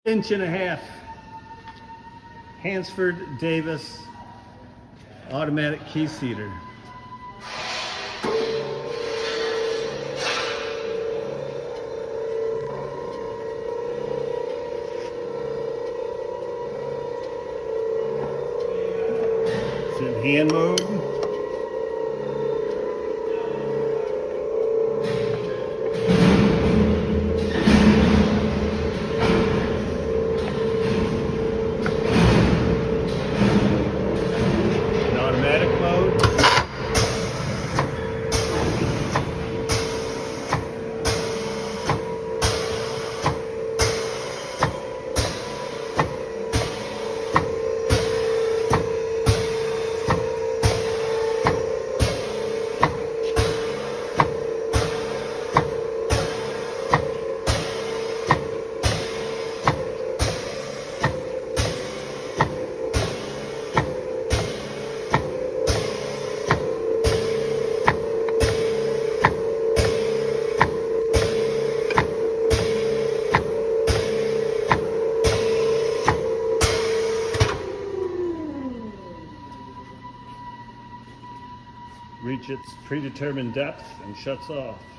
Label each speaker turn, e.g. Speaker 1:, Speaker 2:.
Speaker 1: 1.5 Hansford Davis automatic key seater. It's in hand mode. Automatic mode. Reach its predetermined depth and shuts off.